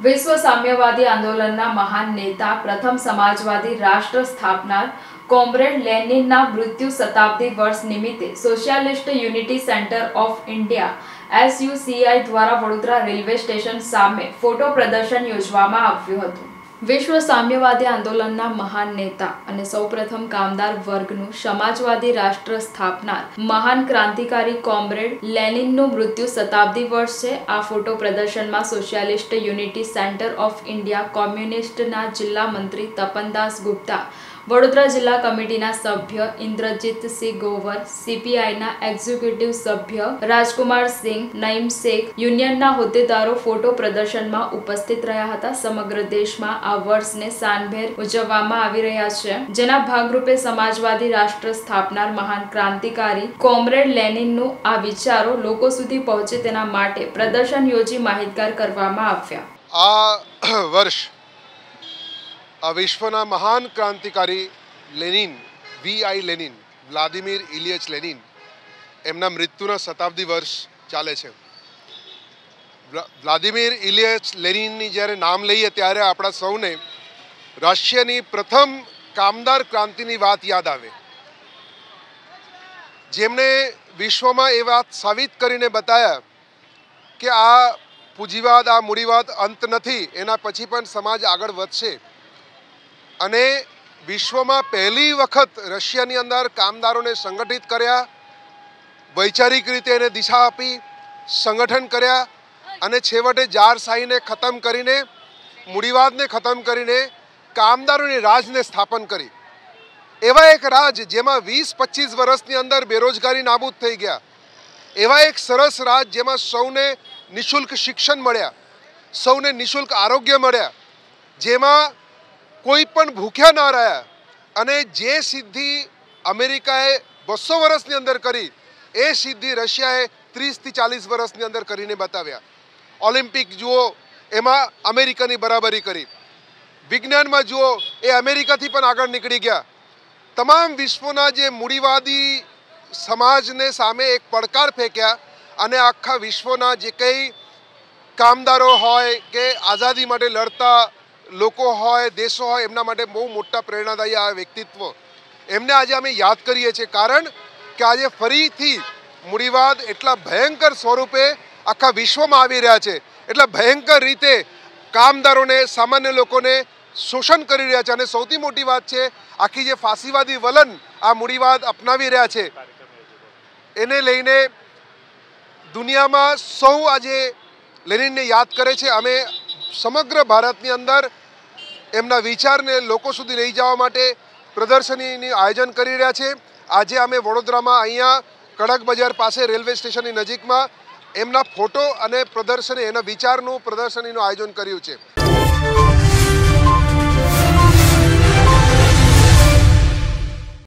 વિશ્વ સામ્યવાદી આંદોલનના મહાન નેતા, પ્રથમ સમાજવાદી રાષ્ટ્ર સ્થાપનાર કોમ્રેડ લેનિનના મૃત્યુ શતાબ્દી વર્ષ નિમિત્તે socialist unity centre of India SUCI દ્વારા વડોદરા રેલવે સ્ટેશન સામે ફોટો પ્રદર્શન યોજવામાં આવ્યું હતું। વિશ્વ સામ્યવાદી આંદોલનના મહાન નેતા અને સૌપ્રથમ કામદાર વર્ગનું સમાજવાદી રાષ્ટ્ર સ્થાપનાર મહાન ક્રાંતિકારી કોમ્રેડ લેનિનનું મૃત્યુ શતાબ્દી વર્ષ છે। આ ફોટો પ્રદર્શનમાં socialist unity centre of India કોમ્યુનિસ્ટના જિલ્લા મંત્રી તપનદાસ ગુપ્તા, વડોદરા જિલ્લા કમિટીના સભ્ય ઇન્દ્રજીતસિંહ ગોવર, CPIના એક્ઝિક્યુટિવ સભ્ય રાજકુમાર સિંહ, નઈમ શેખ, યુનિયનના હોદ્દેદારો ફોટો પ્રદર્શનમાં ઉપસ્થિત રહ્યા હતા। સમગ્ર દેશમાં આ વર્ષને શાનભેર ઉજવવામાં આવી રહ્યા છે, જેના ભાગરૂપે સમાજવાદી રાષ્ટ્ર સ્થાપનાર મહાન ક્રાંતિકારી કોમ્રેડ લેનિનનું આ વિચારો લોકો સુધી પહોંચે તેના માટે પ્રદર્શન યોજી માહિતગાર કરવામાં આવ્યા। આ વર્ષ વિશ્વના મહાન ક્રાંતિકારી Lenin Lenin Vladimir Ilyich Lenin એમના મૃત્યુના શતાબ્દી વર્ષ ચાલે છે। વ્લાદિમીર ઇલિયચ લેનિનની જ્યારે નામ લઈએ ત્યારે આપણા સૌને રશિયાની પ્રથમ કામદાર ક્રાંતિની વાત યાદ આવે, જેમણે વિશ્વમાં એ વાત સાબિત કરીને બતાવ્યા કે આ પૂંજીવાદ, આ મૂડીવાદ અંત નથી, એના પછી પણ સમાજ આગળ વધશે। અને વિશ્વમાં પહેલી વખત રશિયાની અંદર કામદારોને સંગઠિત કર્યા, વૈચારિક રીતે એને દિશા આપી, સંગઠન કર્યા અને છેવટે જારશાહીને ખતમ કરીને, મૂડીવાદને ખતમ કરીને કામદારોની રાજને સ્થાપન કરી। એવા એક રાજ જેમાં 20-25 વર્ષની અંદર બેરોજગારી નાબૂદ થઈ ગયા, એવા એક સરસ રાજ જેમાં સૌને નિઃશુલ્ક શિક્ષણ મળ્યા, સૌને નિઃશુલ્ક આરોગ્ય મળ્યા, જેમાં કોઈ પણ ભૂખ્યા ના રહ્યા, અને જે સિદ્ધિ અમેરિકાએ 200 વર્ષની અંદર કરી એ સિદ્ધિ રશિયાએ 30 થી 40 વર્ષની અંદર કરીને બતાવ્યા। ઓલિમ્પિક જુઓ, એમાં અમેરિકાની બરાબરી કરી, વિજ્ઞાનમાં જુઓ એ અમેરિકાથી પણ આગળ નીકળી ગયા। તમામ વિશ્વના જે મૂડીવાદી સમાજને સામે એક પડકાર ફેંક્યા અને આખા વિશ્વના જે કંઈ કામદારો હોય કે આઝાદી માટે લડતા લોકો હોય, દેશો હોય, એમના માટે બહુ મોટા પ્રેરણાદાયી આ વ્યક્તિત્વ, એમને આજે અમે યાદ કરીએ છીએ, કારણ કે આજે ફરીથી મૂડીવાદ એટલા ભયંકર સ્વરૂપે આખા વિશ્વમાં આવી રહ્યા છે, એટલા ભયંકર રીતે કામદારોને, સામાન્ય લોકોને શોષણ કરી રહ્યા છે। અને સૌથી મોટી વાત છે, આખી જે ફાંસીવાદી વલણ આ મૂડીવાદ અપનાવી રહ્યા છે, એને લઈને દુનિયામાં સૌ આજે લેનિનને યાદ કરે છે। અમે સમગ્ર ભારતની અંદર એમના વિચારને લોકો સુધી લઈ જવા માટે પ્રદર્શનીનું આયોજન કરી રહ્યા છે। આજે અમે વડોદરામાં અહીંયા કડક બજાર પાસે રેલવે સ્ટેશનની નજીકમાં એમના ફોટો અને પ્રદર્શની, એના વિચારનું પ્રદર્શનીનું આયોજન કર્યું છે।